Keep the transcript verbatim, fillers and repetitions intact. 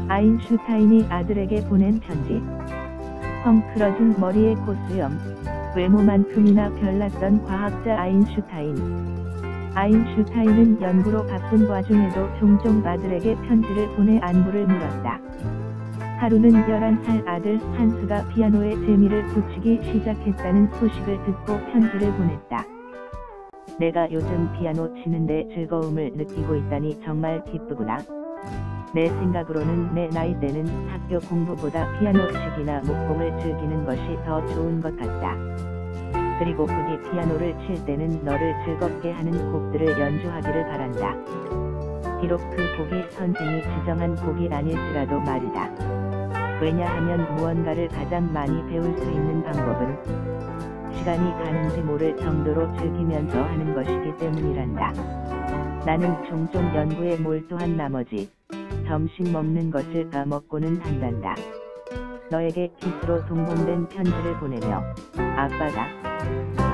아인슈타인이 아들에게 보낸 편지. 헝클어진 머리에 코수염, 외모만큼이나 별났던 과학자 아인슈타인. 아인슈타인은 연구로 바쁜 와중에도 종종 아들에게 편지를 보내 안부를 물었다. 하루는 열한 살 아들 한스가 피아노에 재미를 붙이기 시작했다는 소식을 듣고 편지를 보냈다. 내가 요즘 피아노 치는데 즐거움을 느끼고 있다니 정말 기쁘구나. 내 생각으로는 내 나이 때는 학교 공부보다 피아노 치기나 목공을 즐기는 것이 더 좋은 것 같다. 그리고 부디 피아노를 칠 때는 너를 즐겁게 하는 곡들을 연주하기를 바란다. 비록 그 곡이 선생이 지정한 곡이 아닐지라도 말이다. 왜냐하면 무언가를 가장 많이 배울 수 있는 방법은 시간이 가는지 모를 정도로 즐기면서 하는 것이기 때문이란다. 나는 종종 연구에 몰두한 나머지 점심 먹는 것을 까먹고는 한단다. 너에게 키스로 동봉된 편지를 보내며 아빠다.